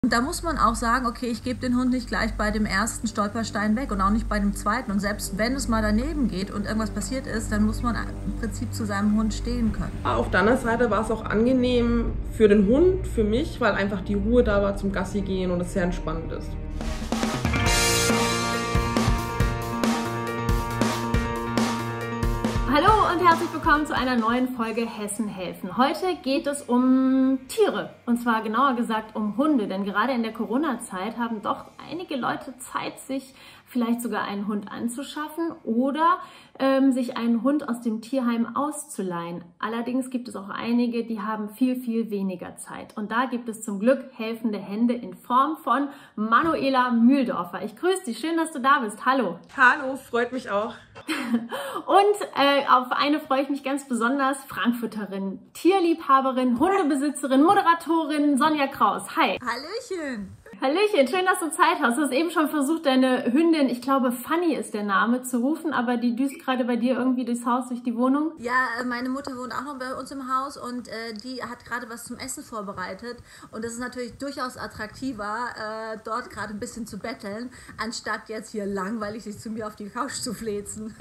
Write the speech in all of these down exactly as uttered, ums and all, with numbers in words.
Und da muss man auch sagen, okay, ich gebe den Hund nicht gleich bei dem ersten Stolperstein weg und auch nicht bei dem zweiten. Und selbst wenn es mal daneben geht und irgendwas passiert ist, dann muss man im Prinzip zu seinem Hund stehen können. Auf der anderen Seite war es auch angenehm für den Hund, für mich, weil einfach die Ruhe da war zum Gassi gehen und es sehr entspannt ist. Hallo und herzlich willkommen zu einer neuen Folge Hessen helfen. Heute geht es um Tiere und zwar genauer gesagt um Hunde, denn gerade in der Corona-Zeit haben doch einige Leute Zeit, sich vielleicht sogar einen Hund anzuschaffen oder ähm, sich einen Hund aus dem Tierheim auszuleihen. Allerdings gibt es auch einige, die haben viel, viel weniger Zeit. Und da gibt es zum Glück helfende Hände in Form von Manuela Mühldorfer. Ich grüße dich, schön, dass du da bist. Hallo. Hallo, freut mich auch. Und äh, auf eine freue ich mich ganz besonders, Frankfurterin, Tierliebhaberin, Hundebesitzerin, Moderatorin Sonja Kraus. Hi. Hallöchen! Hallöchen, schön, dass du Zeit hast. Du hast eben schon versucht, deine Hündin, ich glaube Fanny ist der Name, zu rufen, aber die düst gerade bei dir irgendwie durchs Haus, durch die Wohnung. Ja, meine Mutter wohnt auch noch bei uns im Haus und äh, die hat gerade was zum Essen vorbereitet. Und das ist natürlich durchaus attraktiver, äh, dort gerade ein bisschen zu betteln, anstatt jetzt hier langweilig sich zu mir auf die Couch zu flezen.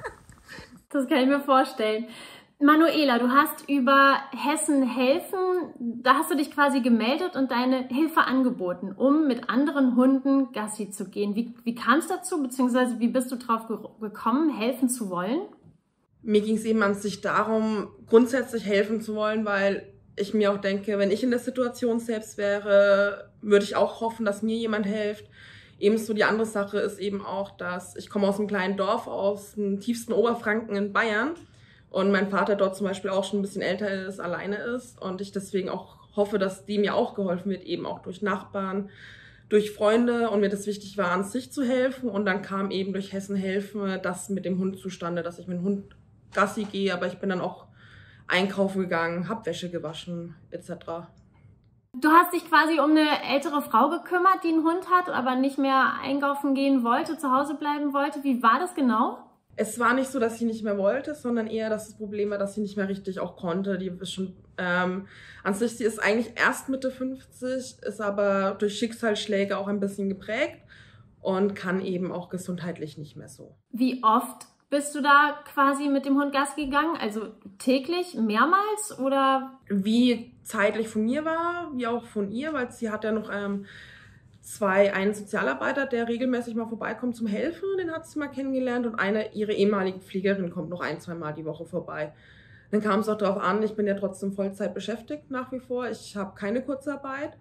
Das kann ich mir vorstellen. Manuela, du hast über Hessen helfen, da hast du dich quasi gemeldet und deine Hilfe angeboten, um mit anderen Hunden Gassi zu gehen. Wie, wie kam es dazu, beziehungsweise wie bist du drauf ge gekommen, helfen zu wollen? Mir ging es eben an sich darum, grundsätzlich helfen zu wollen, weil ich mir auch denke, wenn ich in der Situation selbst wäre, würde ich auch hoffen, dass mir jemand hilft. Ebenso die andere Sache ist eben auch, dass ich komme aus einem kleinen Dorf, aus dem tiefsten Oberfranken in Bayern. Und mein Vater dort zum Beispiel auch schon ein bisschen älter ist, alleine ist und ich deswegen auch hoffe, dass dem ja auch geholfen wird, eben auch durch Nachbarn, durch Freunde und mir das wichtig war, an sich zu helfen. Und dann kam eben durch Hessen helfen das mit dem Hund zustande, dass ich mit dem Hund Gassi gehe, aber ich bin dann auch einkaufen gegangen, hab Wäsche gewaschen et cetera. Du hast dich quasi um eine ältere Frau gekümmert, die einen Hund hat, aber nicht mehr einkaufen gehen wollte, zu Hause bleiben wollte. Wie war das genau? Es war nicht so, dass sie nicht mehr wollte, sondern eher, dass das Problem war, dass sie nicht mehr richtig auch konnte. Die ist schon, ähm, an sich, sie ist eigentlich erst Mitte fünfzig, ist aber durch Schicksalsschläge auch ein bisschen geprägt und kann eben auch gesundheitlich nicht mehr so. Wie oft bist du da quasi mit dem Hund Gassi gegangen? Also täglich, mehrmals oder? Wie zeitlich von mir war, wie auch von ihr, weil sie hat ja noch ähm, zwei, einen Sozialarbeiter, der regelmäßig mal vorbeikommt zum Helfen, den hat sie mal kennengelernt und eine, ihre ehemalige Pflegerin kommt noch ein, zwei Mal die Woche vorbei. Dann kam es auch darauf an, ich bin ja trotzdem Vollzeit beschäftigt nach wie vor, ich habe keine Kurzarbeit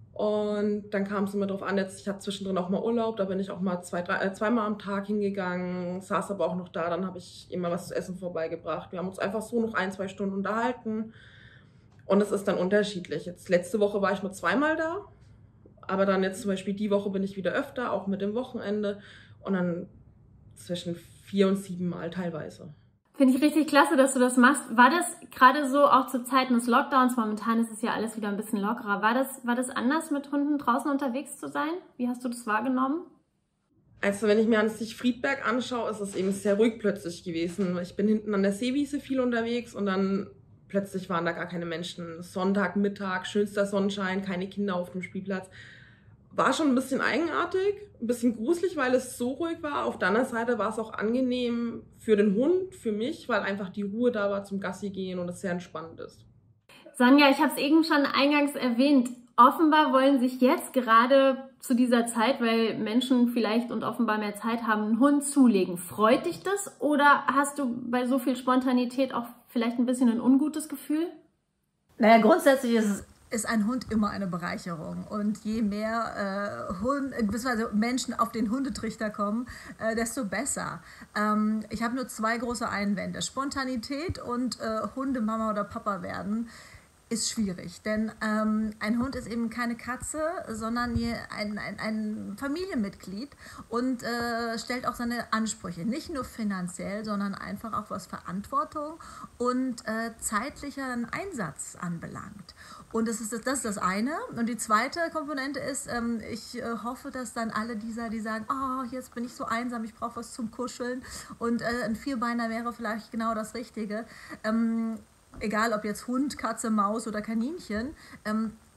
und dann kam es immer darauf an, jetzt, ich hatte zwischendrin auch mal Urlaub, da bin ich auch mal zwei, drei, äh, zweimal am Tag hingegangen, saß aber auch noch da, dann habe ich immer was zu essen vorbeigebracht. Wir haben uns einfach so noch ein, zwei Stunden unterhalten und es ist dann unterschiedlich. Jetzt letzte Woche war ich nur zweimal da. Aber dann jetzt zum Beispiel die Woche bin ich wieder öfter, auch mit dem Wochenende und dann zwischen vier und sieben Mal teilweise. Finde ich richtig klasse, dass du das machst. War das gerade so auch zu Zeiten des Lockdowns, momentan ist es ja alles wieder ein bisschen lockerer, war das, war das anders mit Hunden draußen unterwegs zu sein? Wie hast du das wahrgenommen? Also wenn ich mir an sich Friedberg anschaue, ist es eben sehr ruhig plötzlich gewesen. Ich bin hinten an der Seewiese viel unterwegs und dann plötzlich waren da gar keine Menschen. Sonntagmittag, schönster Sonnenschein, keine Kinder auf dem Spielplatz. War schon ein bisschen eigenartig, ein bisschen gruselig, weil es so ruhig war. Auf der anderen Seite war es auch angenehm für den Hund, für mich, weil einfach die Ruhe da war zum Gassi gehen und es sehr entspannt ist. Sonja, ich habe es eben schon eingangs erwähnt. Offenbar wollen sich jetzt gerade zu dieser Zeit, weil Menschen vielleicht und offenbar mehr Zeit haben, einen Hund zulegen. Freut dich das oder hast du bei so viel Spontanität auch vielleicht ein bisschen ein ungutes Gefühl? Naja, grundsätzlich ist es ist ein Hund immer eine Bereicherung und je mehr äh, Hund, beziehungsweise Menschen auf den Hundetrichter kommen, äh, desto besser. Ähm, ich habe nur zwei große Einwände. Spontanität und äh, Hundemama oder Papa werden ist schwierig, denn ähm, ein Hund ist eben keine Katze, sondern ein, ein, ein Familienmitglied und äh, stellt auch seine Ansprüche, nicht nur finanziell, sondern einfach auch was Verantwortung und äh, zeitlichen Einsatz anbelangt. Und das ist das, das ist das eine. Und die zweite Komponente ist, ähm, ich äh, hoffe, dass dann alle dieser, die sagen, oh, jetzt bin ich so einsam, ich brauche was zum Kuscheln und äh, ein Vierbeiner wäre vielleicht genau das Richtige, ähm, egal ob jetzt Hund, Katze, Maus oder Kaninchen, ähm,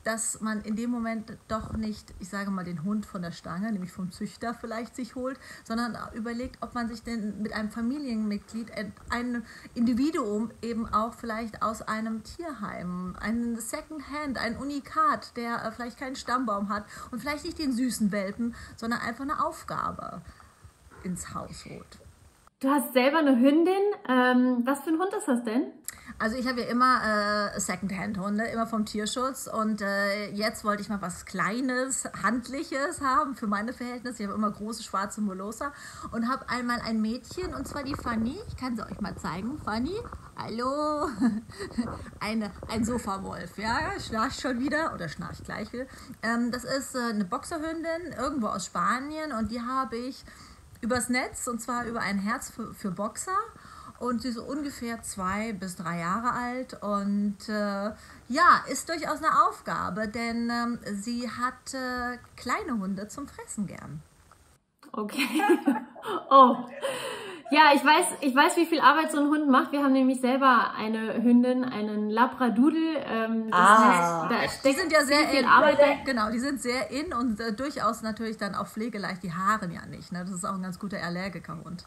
dass man in dem Moment doch nicht, ich sage mal, den Hund von der Stange, nämlich vom Züchter vielleicht sich holt, sondern überlegt, ob man sich denn mit einem Familienmitglied, ein Individuum eben auch vielleicht aus einem Tierheim, ein Secondhand, ein Unikat, der vielleicht keinen Stammbaum hat und vielleicht nicht den süßen Welpen, sondern einfach eine Aufgabe ins Haus holt. Du hast selber eine Hündin. Ähm, was für ein Hund ist das denn? Also ich habe ja immer äh, Secondhand-Hunde, immer vom Tierschutz und äh, jetzt wollte ich mal was Kleines, Handliches haben für meine Verhältnisse. Ich habe immer große schwarze Molosser und habe einmal ein Mädchen und zwar die Fanny. Ich kann sie euch mal zeigen. Fanny, hallo. Eine, ein Sofawolf, ja, schnarcht schon wieder oder schnarcht gleich wieder. Ähm, das ist äh, eine Boxerhündin, irgendwo aus Spanien und die habe ich übers Netz und zwar über ein Herz für, für Boxer. Und sie ist so ungefähr zwei bis drei Jahre alt und äh, ja, ist durchaus eine Aufgabe, denn ähm, sie hat äh, kleine Hunde zum Fressen gern. Okay. Oh. Ja, ich weiß, ich weiß, wie viel Arbeit so ein Hund macht. Wir haben nämlich selber eine Hündin, einen Labradoodle. Ähm, das ah, heißt, da die sind ja sehr viel in. Arbeit. Genau, die sind sehr in und äh, durchaus natürlich dann auch pflegeleicht. Die haaren ja nicht. Ne? Das ist auch ein ganz guter Allergikerhund.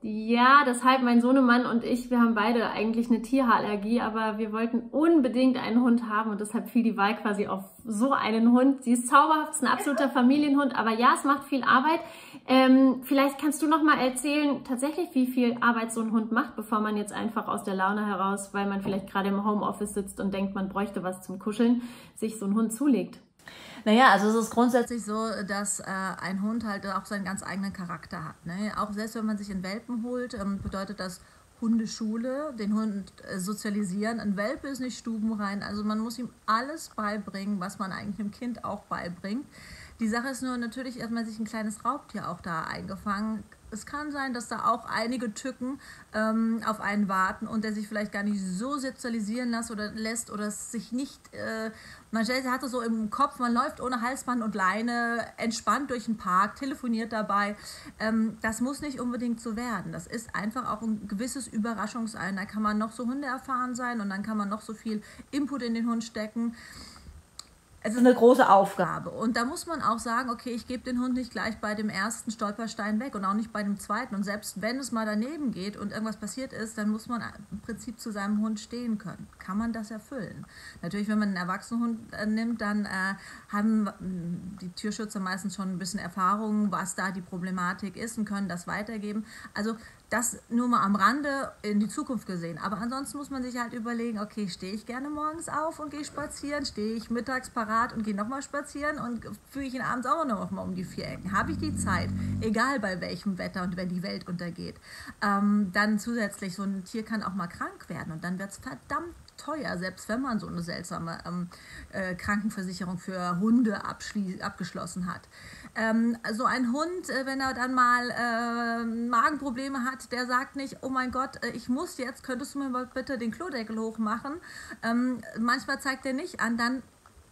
Ja, deshalb mein Sohnemann und ich, wir haben beide eigentlich eine Tierhaarallergie, aber wir wollten unbedingt einen Hund haben und deshalb fiel die Wahl quasi auf so einen Hund. Sie ist zauberhaft, ist ein absoluter Familienhund, aber ja, es macht viel Arbeit. Ähm, vielleicht kannst du noch mal erzählen, tatsächlich, wie viel Arbeit so ein Hund macht, bevor man jetzt einfach aus der Laune heraus, weil man vielleicht gerade im Homeoffice sitzt und denkt, man bräuchte was zum Kuscheln, sich so einen Hund zulegt. Naja, also es ist grundsätzlich so, dass äh, ein Hund halt auch seinen ganz eigenen Charakter hat. Ne? Auch selbst wenn man sich einen Welpen holt, ähm, bedeutet das Hundeschule, den Hund äh, sozialisieren. Ein Welpe ist nicht stubenrein, also man muss ihm alles beibringen, was man eigentlich dem Kind auch beibringt. Die Sache ist nur natürlich, dass man sich ein kleines Raubtier auch da eingefangen. Es kann sein, dass da auch einige Tücken ähm, auf einen warten und der sich vielleicht gar nicht so sozialisieren lässt oder lässt oder sich nicht, äh, man stellt, hat es so im Kopf, man läuft ohne Halsband und Leine entspannt durch den Park, telefoniert dabei. Ähm, das muss nicht unbedingt so werden. Das ist einfach auch ein gewisses Überraschungsein. Da kann man noch so hundeerfahren sein und dann kann man noch so viel Input in den Hund stecken. Es ist eine große Aufgabe und da muss man auch sagen, okay, ich gebe den Hund nicht gleich bei dem ersten Stolperstein weg und auch nicht bei dem zweiten und selbst wenn es mal daneben geht und irgendwas passiert ist, dann muss man im Prinzip zu seinem Hund stehen können. Kann man das erfüllen? Natürlich, wenn man einen erwachsenen Hund äh, nimmt, dann äh, haben die Tierschützer meistens schon ein bisschen Erfahrung, was da die Problematik ist und können das weitergeben. Also das nur mal am Rande in die Zukunft gesehen. Aber ansonsten muss man sich halt überlegen, okay, stehe ich gerne morgens auf und gehe spazieren? Stehe ich mittags parat und gehe nochmal spazieren? Und führe ich ihn abends auch noch mal um die vier Ecken? Habe ich die Zeit? Egal bei welchem Wetter und wenn die Welt untergeht. Ähm, dann zusätzlich, so ein Tier kann auch mal krank werden und dann wird es verdammt teuer, selbst wenn man so eine seltsame ähm, äh, Krankenversicherung für Hunde abgeschlossen hat. Ähm, so ein Hund, äh, wenn er dann mal äh, Magenprobleme hat, der sagt nicht, oh mein Gott, äh, ich muss jetzt, könntest du mir mal bitte den Klodeckel hochmachen? Ähm, manchmal zeigt er nicht an, dann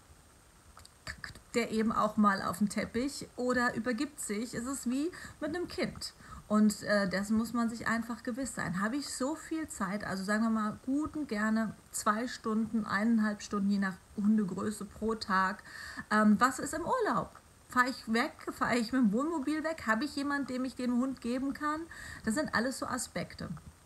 kackt der eben auch mal auf den Teppich oder übergibt sich. Es ist wie mit einem Kind. Und äh, dessen muss man sich einfach gewiss sein. Habe ich so viel Zeit, also sagen wir mal gut und gerne zwei Stunden, eineinhalb Stunden, je nach Hundegröße pro Tag. Ähm, was ist im Urlaub? Fahre ich weg? Fahre ich mit dem Wohnmobil weg? Habe ich jemanden, dem ich den Hund geben kann? Das sind alles so Aspekte.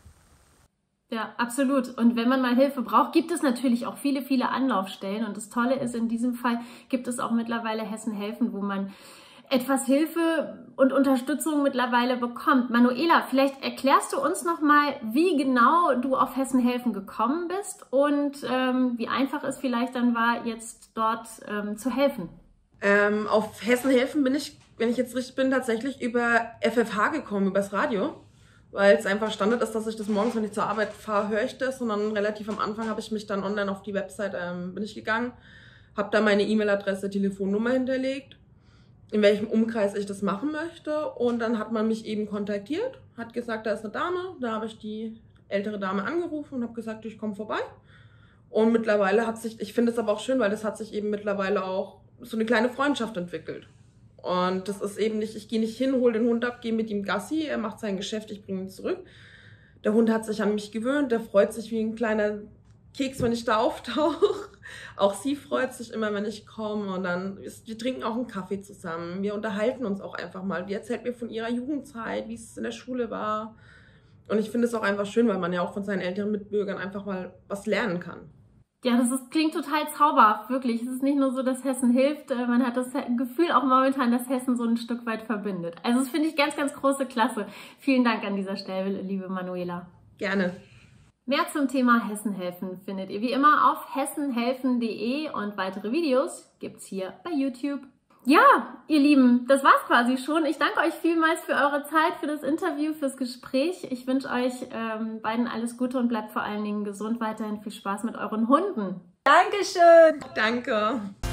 Ja, absolut. Und wenn man mal Hilfe braucht, gibt es natürlich auch viele, viele Anlaufstellen. Und das Tolle ist, in diesem Fall gibt es auch mittlerweile Hessen helfen, wo man etwas Hilfe und Unterstützung mittlerweile bekommt. Manuela, vielleicht erklärst du uns nochmal, wie genau du auf Hessen helfen gekommen bist und ähm, wie einfach es vielleicht dann war, jetzt dort ähm, zu helfen. Ähm, auf Hessen helfen bin ich, wenn ich jetzt richtig bin, tatsächlich über F F H gekommen, übers Radio. Weil es einfach Standard ist, dass ich das morgens, wenn ich zur Arbeit fahre, höre ich das. Und dann relativ am Anfang habe ich mich dann online auf die Website ähm, bin ich gegangen, habe da meine E-Mail-Adresse, Telefonnummer hinterlegt, in welchem Umkreis ich das machen möchte. Und dann hat man mich eben kontaktiert, hat gesagt, da ist eine Dame. Da habe ich die ältere Dame angerufen und habe gesagt, ich komme vorbei. Und mittlerweile hat sich, ich finde es aber auch schön, weil das hat sich eben mittlerweile auch so eine kleine Freundschaft entwickelt. Und das ist eben nicht, ich gehe nicht hin, hole den Hund ab, gehe mit ihm Gassi, er macht sein Geschäft, ich bringe ihn zurück. Der Hund hat sich an mich gewöhnt, der freut sich wie ein kleiner Keks, wenn ich da auftauche. Auch sie freut sich immer, wenn ich komme und dann, ist, wir trinken auch einen Kaffee zusammen. Wir unterhalten uns auch einfach mal. Die erzählt mir von ihrer Jugendzeit, wie es in der Schule war. Und ich finde es auch einfach schön, weil man ja auch von seinen älteren Mitbürgern einfach mal was lernen kann. Ja, das ist, klingt total zauberhaft, wirklich. Es ist nicht nur so, dass Hessen hilft, man hat das Gefühl auch momentan, dass Hessen so ein Stück weit verbindet. Also das finde ich ganz, ganz große Klasse. Vielen Dank an dieser Stelle, liebe Manuela. Gerne. Mehr zum Thema Hessen helfen findet ihr wie immer auf hessenhelfen punkt de und weitere Videos gibt's hier bei YouTube. Ja, ihr Lieben, das war's quasi schon. Ich danke euch vielmals für eure Zeit, für das Interview, fürs Gespräch. Ich wünsche euch ähm, beiden alles Gute und bleibt vor allen Dingen gesund. Weiterhin viel Spaß mit euren Hunden. Dankeschön. Danke.